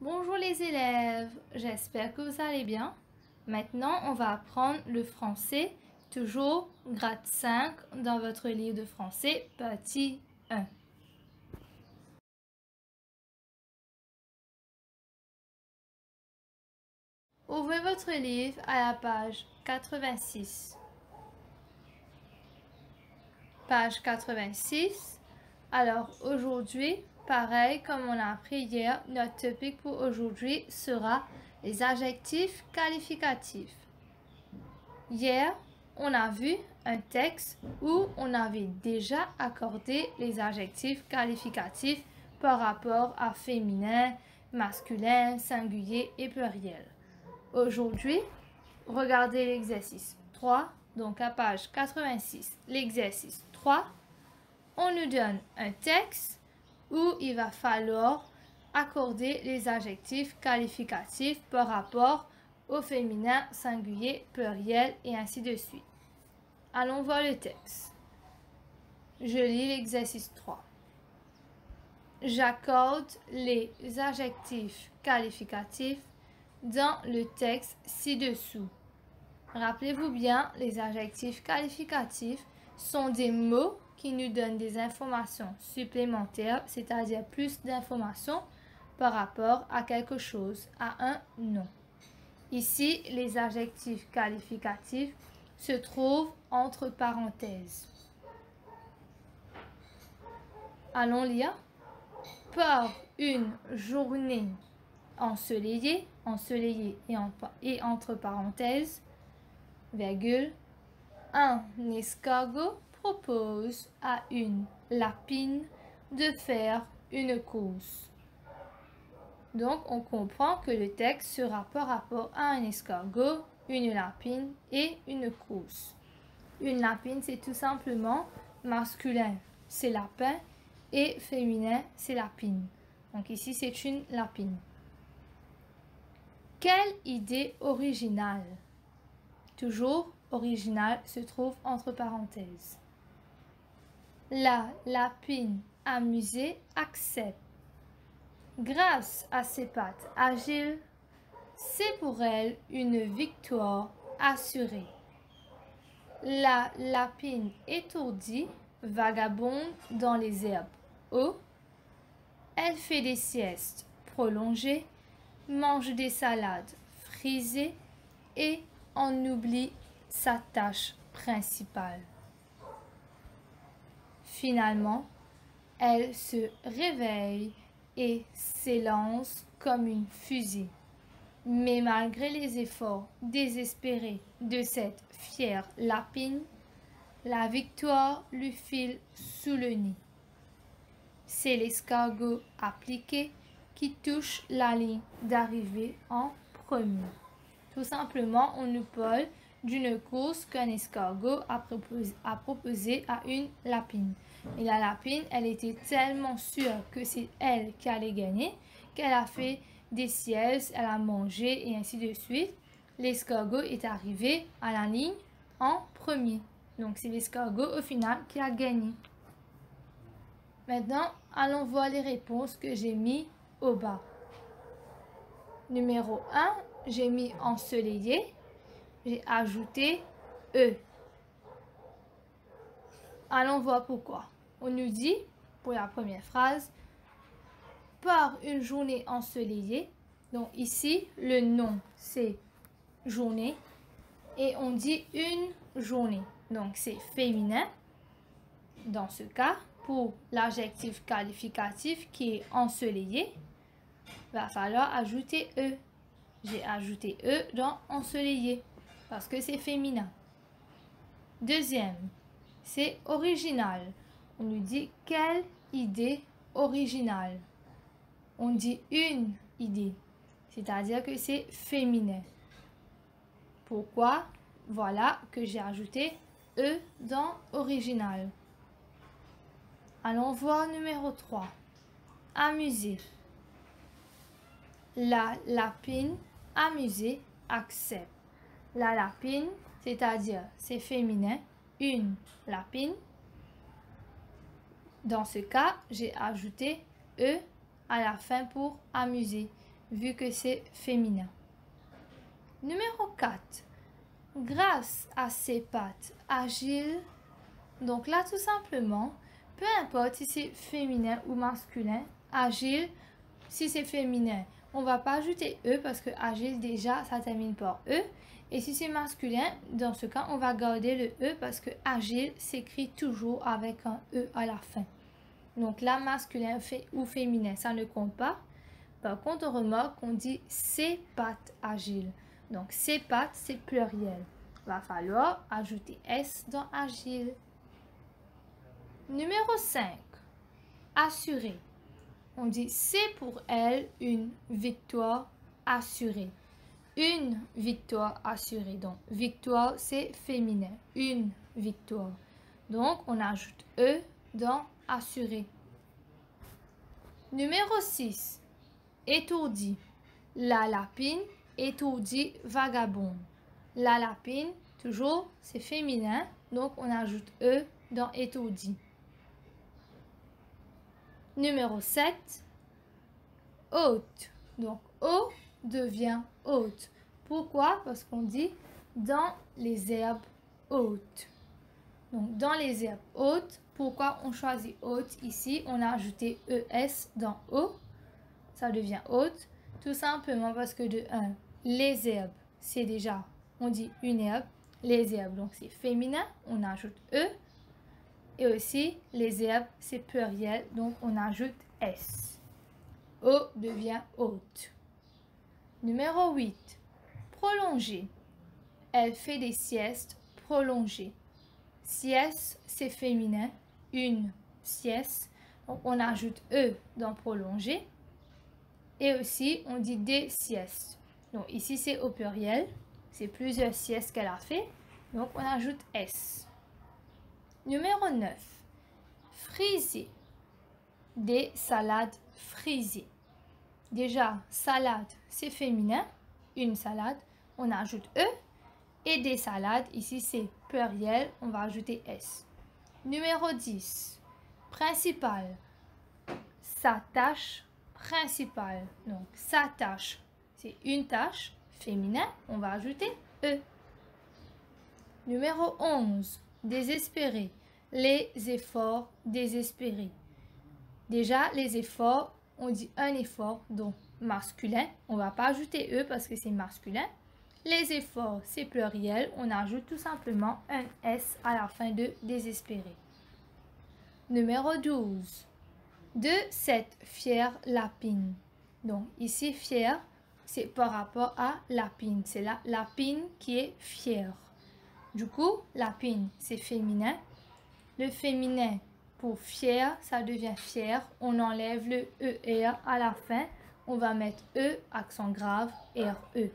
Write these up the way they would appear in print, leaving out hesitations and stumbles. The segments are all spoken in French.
Bonjour les élèves, j'espère que vous allez bien. Maintenant, on va apprendre le français, toujours grade 5 dans votre livre de français, partie 1. Ouvrez votre livre à la page 86. Page 86. Alors aujourd'hui, pareil comme on a appris hier, notre topic pour aujourd'hui sera les adjectifs qualificatifs. Hier, on a vu un texte où on avait déjà accordé les adjectifs qualificatifs par rapport à féminin, masculin, singulier et pluriel. Aujourd'hui, regardez l'exercice 3, donc à page 86, l'exercice 3. On nous donne un texte où il va falloir accorder les adjectifs qualificatifs par rapport au féminin, singulier, pluriel et ainsi de suite. Allons voir le texte. Je lis l'exercice 3. J'accorde les adjectifs qualificatifs dans le texte ci-dessous. Rappelez-vous bien, les adjectifs qualificatifs sont des mots qui nous donnent des informations supplémentaires, c'est-à-dire plus d'informations par rapport à quelque chose, à un nom. Ici, les adjectifs qualificatifs se trouvent entre parenthèses. Allons lire. Par une journée ensoleillée, ensoleillée et entre parenthèses, virgule, un escargot propose à une lapine de faire une course. Donc, on comprend que le texte sera par rapport à un escargot, une lapine et une course. Une lapine, c'est tout simplement masculin, c'est lapin, et féminin, c'est lapine. Donc ici, c'est une lapine. Quelle idée originale! Toujours original se trouve entre parenthèses. La lapine amusée accepte. Grâce à ses pattes agiles, c'est pour elle une victoire assurée. La lapine étourdie vagabonde dans les herbes hauts. Elle fait des siestes prolongées, mange des salades frisées et en oublie sa tâche principale. Finalement, elle se réveille et s'élance comme une fusée. Mais malgré les efforts désespérés de cette fière lapine, la victoire lui file sous le nez. C'est l'escargot appliqué qui touche la ligne d'arrivée en premier. Tout simplement, on nous parle d'une course qu'un escargot a proposée à une lapine. Et la lapine, elle était tellement sûre que c'est elle qui allait gagner qu'elle a fait des siestes, elle a mangé et ainsi de suite. L'escargot est arrivé à la ligne en premier. Donc c'est l'escargot au final qui a gagné. Maintenant, allons voir les réponses que j'ai mis au bas. Numéro 1, j'ai mis ensoleillé, j'ai ajouté E. Allons voir pourquoi. On nous dit, pour la première phrase, par une journée ensoleillée. Donc ici, le nom, c'est journée. Et on dit une journée. Donc c'est féminin. Dans ce cas, pour l'adjectif qualificatif qui est ensoleillé, il va falloir ajouter E. J'ai ajouté E dans ensoleillé parce que c'est féminin. Deuxième, c'est original. On nous dit quelle idée originale. On dit une idée, c'est-à-dire que c'est féminin. Pourquoi? Voilà que j'ai ajouté E dans original. Allons voir numéro 3. Amuser. La lapine amusée accepte. La lapine, c'est-à-dire c'est féminin, une lapine. Dans ce cas, j'ai ajouté E à la fin pour amuser. vu que c'est féminin. Numéro 4. Grâce à ses pattes agiles. Donc là, tout simplement, peu importe si c'est féminin ou masculin, agile, si c'est féminin, on ne va pas ajouter E parce que agile, déjà, ça termine par E. Et si c'est masculin, dans ce cas, on va garder le E parce que agile s'écrit toujours avec un E à la fin. Donc là, masculin ou féminin, ça ne compte pas. Par contre, on remarque qu'on dit ses pattes agiles. Donc, ses pattes, c'est pluriel. Il va falloir ajouter S dans agile. Numéro 5. Assuré. On dit c'est pour elle une victoire assurée. Une victoire assurée. Donc, victoire, c'est féminin. Une victoire. Donc, on ajoute E dans assuré. Numéro 6. Étourdi. La lapine, étourdi, vagabonde. La lapine, toujours, c'est féminin. Donc, on ajoute E dans étourdi. Numéro 7. Haute. Donc, O devient haute. Pourquoi? Parce qu'on dit dans les herbes hautes. Donc, dans les herbes hautes, pourquoi on choisit haute ici? On a ajouté ES dans O. Ça devient haute. Tout simplement parce que de 1, les herbes, c'est déjà, on dit une herbe. Les herbes, donc c'est féminin, on ajoute E. Et aussi, les herbes, c'est pluriel, donc on ajoute S. O devient haute. Numéro 8. Prolonger. Elle fait des siestes prolongées. Sieste, c'est féminin, une sieste. Donc, on ajoute E dans prolonger. Et aussi, on dit des siestes. Donc, ici, c'est au pluriel. C'est plusieurs siestes qu'elle a fait. Donc, on ajoute S. Numéro 9. Friser. Des salades frisées. Déjà, salade, c'est féminin. Une salade, on ajoute E. Et des salades, ici, c'est pluriel. On va ajouter S. Numéro 10. Principal. Sa tâche principale. Donc, sa tâche, c'est une tâche féminin. On va ajouter E. Numéro 11. Désespéré. Les efforts désespérés. Déjà, les efforts, on dit un effort, donc masculin. On ne va pas ajouter E parce que c'est masculin. Les efforts, c'est pluriel. On ajoute tout simplement un S à la fin de désespéré. Numéro 12. De cette fière lapine. Donc, ici, fière, c'est par rapport à lapine. C'est la lapine qui est fière. Du coup, lapine, c'est féminin. Le féminin, pour fier, ça devient fier. On enlève le ER à la fin. On va mettre E, accent grave, RE.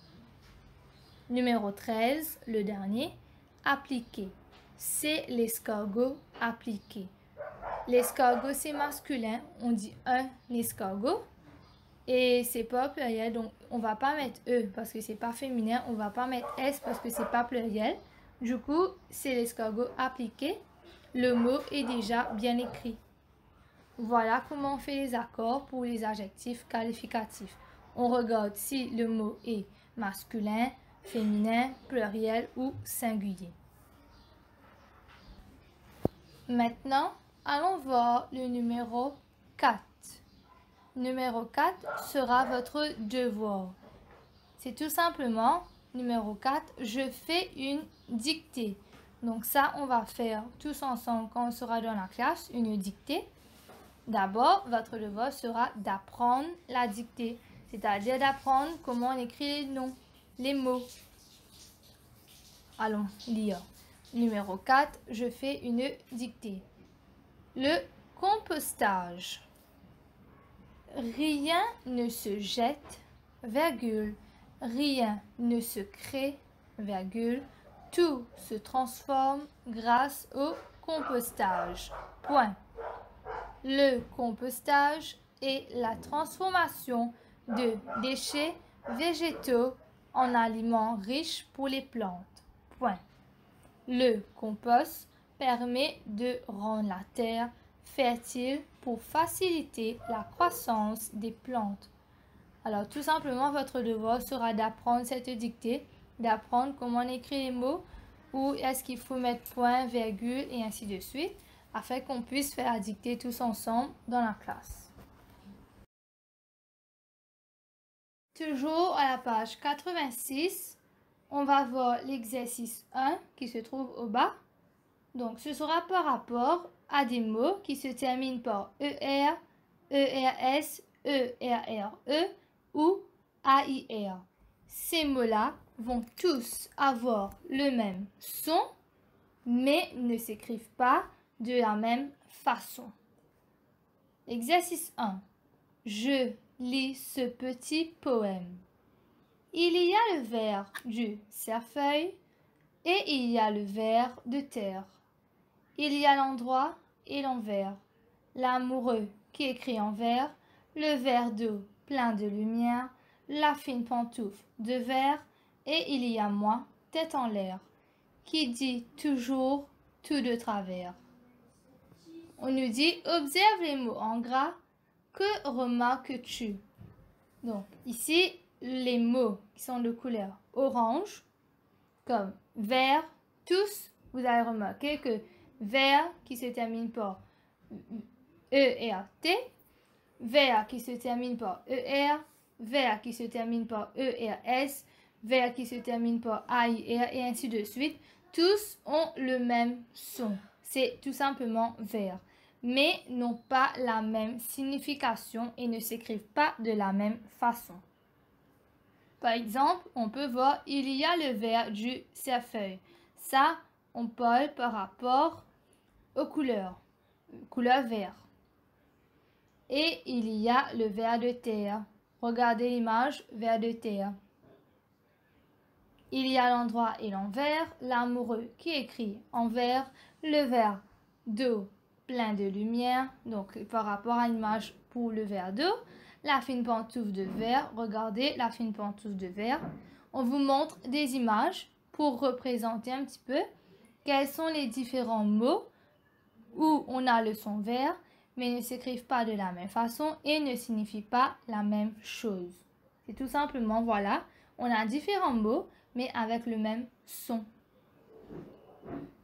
Numéro 13, le dernier, appliquer. C'est l'escargot appliqué. L'escargot, c'est masculin. On dit un escargot. Et c'est pas pluriel, donc on va pas mettre E parce que c'est pas féminin. On va pas mettre S parce que c'est pas pluriel. Du coup, c'est l'escargot appliqué. Le mot est déjà bien écrit. Voilà comment on fait les accords pour les adjectifs qualificatifs. On regarde si le mot est masculin, féminin, pluriel ou singulier. Maintenant, allons voir le numéro 4. Numéro 4 sera votre devoir. C'est tout simplement, numéro 4, je fais une dictée. Donc ça, on va faire tous ensemble quand on sera dans la classe, une dictée. D'abord, votre devoir sera d'apprendre la dictée, c'est-à-dire d'apprendre comment on écrit les noms, les mots. Allons lire. Numéro 4, je fais une dictée. Le compostage. Rien ne se jette, virgule, rien ne se crée, virgule, tout se transforme grâce au compostage. Point. Le compostage est la transformation de déchets végétaux en aliments riches pour les plantes. Point. Le compost permet de rendre la terre fertile pour faciliter la croissance des plantes. Alors tout simplement, votre devoir sera d'apprendre cette dictée, d'apprendre comment on écrit les mots, où est-ce qu'il faut mettre point, virgule et ainsi de suite, afin qu'on puisse faire la dictée tous ensemble dans la classe. Toujours à la page 86, on va voir l'exercice 1 qui se trouve au bas. Donc ce sera par rapport à des mots qui se terminent par ER, ERS, ERRE ou AIR. Ces mots-là vont tous avoir le même son, mais ne s'écrivent pas de la même façon. Exercice 1. Je lis ce petit poème. Il y a le vers du cerfeuil et il y a le vers de terre. Il y a l'endroit et l'envers. L'amoureux qui écrit en vers, le verre d'eau plein de lumière, la fine pantoufle de verre, et il y a moi, tête en l'air, qui dit toujours tout de travers. On nous dit, observe les mots en gras, que remarques-tu? Donc ici, les mots qui sont de couleur orange, comme vert, tous, vous allez remarquer que vert qui se termine par E-R-T, vert qui se termine par E-R, vert qui se termine par E-R-S, vert qui se termine par A-I-R et ainsi de suite. Tous ont le même son. C'est tout simplement vert, mais n'ont pas la même signification et ne s'écrivent pas de la même façon. Par exemple, on peut voir il y a le vers du cerfeuil. Ça, on parle par rapport aux couleurs, couleur vert. Et il y a le vers de terre. Regardez l'image, vers de terre. Il y a l'endroit et l'envers, l'amoureux qui écrit en vert, le verre d'eau plein de lumière, donc par rapport à l'image pour le verre d'eau, la fine pantoufle de verre, regardez la fine pantoufle de verre. On vous montre des images pour représenter un petit peu quels sont les différents mots où on a le son vert, mais ne s'écrivent pas de la même façon et ne signifient pas la même chose. C'est tout simplement, voilà, on a différents mots, mais avec le même son.